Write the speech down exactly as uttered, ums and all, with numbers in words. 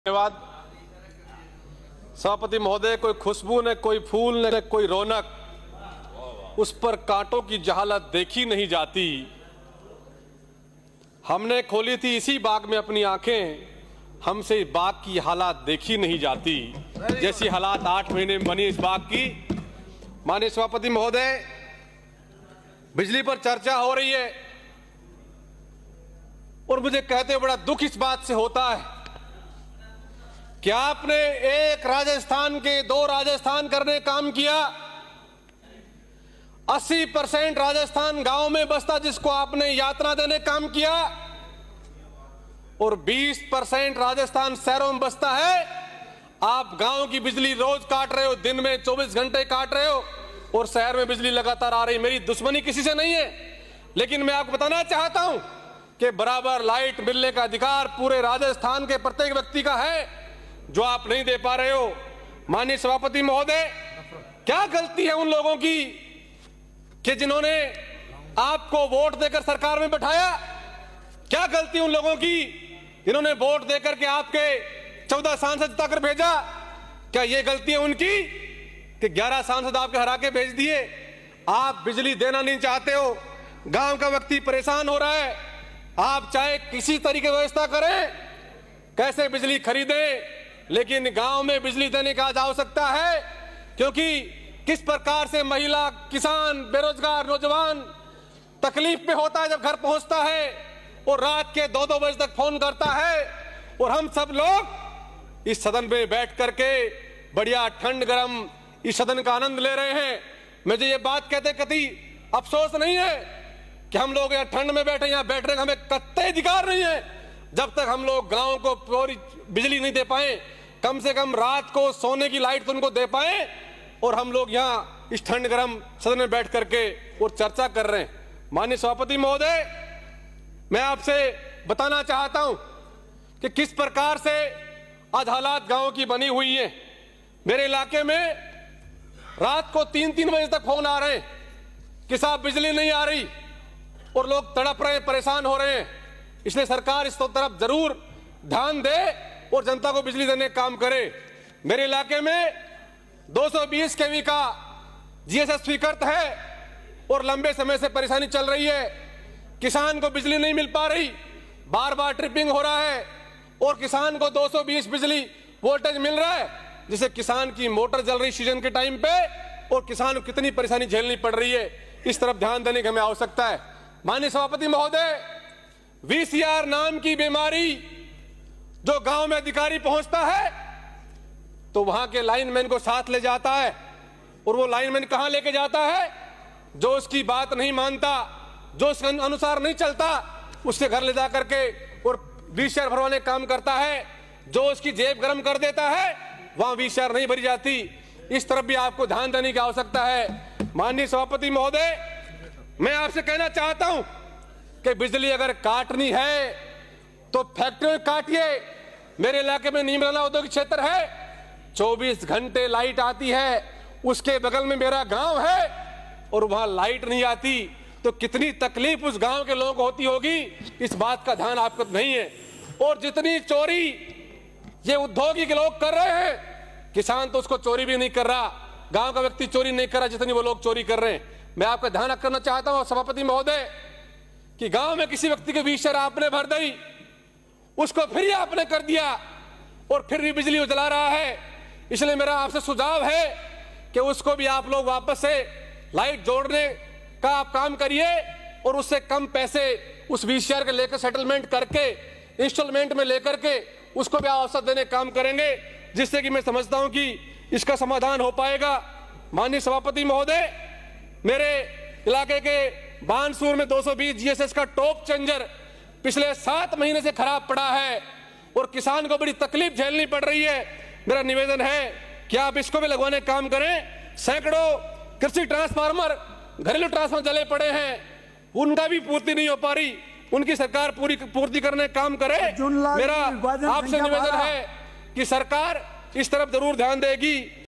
धन्यवाद। सभापति महोदय, कोई खुशबू न कोई फूल न कोई रौनक, उस पर कांटों की जहालत देखी नहीं जाती। हमने खोली थी इसी बाग में अपनी आंखें, हमसे इस बाग की हालात देखी नहीं जाती। जैसी हालात आठ महीने में बनी इस बाग की। माननीय सभापति महोदय, बिजली पर चर्चा हो रही है और मुझे कहते हुए बड़ा दुख इस बात से होता है कि आपने एक राजस्थान के दो राजस्थान करने काम किया। अस्सी परसेंट राजस्थान गांव में बसता, जिसको आपने यात्रा देने काम किया, और बीस परसेंट राजस्थान शहरों में बसता है। आप गांव की बिजली रोज काट रहे हो, दिन में चौबीस घंटे काट रहे हो, और शहर में बिजली लगातार आ रही। मेरी दुश्मनी किसी से नहीं है, लेकिन मैं आपको बताना चाहता हूं कि बराबर लाइट मिलने का अधिकार पूरे राजस्थान के प्रत्येक व्यक्ति का है, जो आप नहीं दे पा रहे हो। माननीय सभापति महोदय, क्या गलती है उन लोगों की कि जिन्होंने आपको वोट देकर सरकार में बैठाया? क्या गलती उन लोगों की जिन्होंने वोट देकर के आपके चौदह सांसद जिताकर भेजा? क्या ये गलती है उनकी कि ग्यारह सांसद आपके हरा के भेज दिए? आप बिजली देना नहीं चाहते हो, गांव का व्यक्ति परेशान हो रहा है। आप चाहे किसी तरीके व्यवस्था करें, कैसे बिजली खरीदें, लेकिन गांव में बिजली देने का आज आवश्यकता है। क्योंकि किस प्रकार से महिला, किसान, बेरोजगार नौजवान तकलीफ में होता है जब घर पहुंचता है और रात के दो दो बजे तक फोन करता है, और हम सब लोग इस सदन में बैठ करके बढ़िया ठंड गरम इस सदन का आनंद ले रहे हैं। मुझे ये बात कहते कभी अफसोस नहीं है कि हम लोग यहाँ ठंड में बैठे, यहाँ बैठने का हमें कतई अधिकार नहीं है जब तक हम लोग गांव को पूरी बिजली नहीं दे पाए। कम से कम रात को सोने की लाइट तो उनको दे पाए, और हम लोग यहाँ इस ठंड गरम सदन में बैठ करके और चर्चा कर रहे हैं। माननीय सभापति महोदय, मैं आपसे बताना चाहता हूं कि किस प्रकार से आज हालात गांव की बनी हुई है। मेरे इलाके में रात को तीन तीन बजे तक फोन आ रहे हैं कि साहब बिजली नहीं आ रही, और लोग तड़प रहे हैं, परेशान हो रहे हैं। इसलिए सरकार इस तरफ जरूर ध्यान दे और जनता को बिजली देने का काम करे। मेरे इलाके में दो सौ बीस केवी का जीएसएस स्वीकृत है और लंबे समय से परेशानी चल रही है। किसान को बिजली नहीं मिल पा रही, बार बार ट्रिपिंग हो रहा है, और किसान को दो सौ बीस बिजली वोल्टेज मिल रहा है, जिससे किसान की मोटर जल रही सीजन के टाइम पे, और किसान को कितनी परेशानी झेलनी पड़ रही है। इस तरफ ध्यान देने की हमें आवश्यकता है। माननीय सभापति महोदय, वीसीआर नाम की बीमारी जो गांव में अधिकारी पहुंचता है तो वहां के लाइनमैन को साथ ले जाता है, और वो लाइनमैन कहां लेके जाता है? जो उसकी बात नहीं मानता, जो उसके अनुसार नहीं चलता, उसके घर ले जा करके और वीसीआर भरवाने का काम करता है। जो उसकी जेब गर्म कर देता है, वहां वीसीआर नहीं भरी जाती। इस तरफ भी आपको ध्यान देने की आवश्यकता है। माननीय सभापति महोदय, मैं आपसे कहना चाहता हूं कि बिजली अगर काटनी है तो फैक्ट्री में काटिए। मेरे इलाके में नीमराना औद्योगिक क्षेत्र है, चौबीस घंटे लाइट आती है। उसके बगल में मेरा गांव है और वहां लाइट नहीं आती, तो कितनी तकलीफ उस गांव के लोगों को होती होगी, इस बात का ध्यान आपको नहीं है। और जितनी चोरी ये उद्योगी के लोग कर रहे हैं, किसान तो उसको चोरी भी नहीं कर रहा, गांव का व्यक्ति चोरी नहीं कर रहा जितनी वो लोग चोरी कर रहे हैं। मैं आपका ध्यान करना चाहता हूं सभापति महोदय कि गांव में किसी व्यक्ति के वीसीआर आपने भर दी, उसको फिर ही आपने कर दिया, और फिर भी बिजली उजला रहा है। इसलिए मेरा आपसे सुझाव है कि उसको भी आप लोग वापस से लाइट जोड़ने का आप काम करिए, और उससे कम पैसे उस वीसीआर के लेकर सेटलमेंट करके इंस्टॉलमेंट में लेकर के उसको भी आवश्यक देने काम करेंगे, जिससे कि मैं समझता हूं कि इसका समाधान हो पाएगा। माननीय सभापति महोदय, मेरे इलाके के बानसूर में दो सौ बीस जीएसएस का टॉप चेंजर पिछले सात महीने से खराब पड़ा है, और किसान को बड़ी तकलीफ झेलनी पड़ रही है। मेरा निवेदन है कि आप इसको भी लगवाने का काम करें। सैकड़ों कृषि ट्रांसफार्मर, घरेलू ट्रांसफार्मर जले पड़े हैं, उनका भी पूर्ति नहीं हो पा रही, उनकी सरकार पूरी पूर्ति करने का काम करे। मेरा आपसे निवेदन है कि सरकार इस तरफ जरूर ध्यान देगी।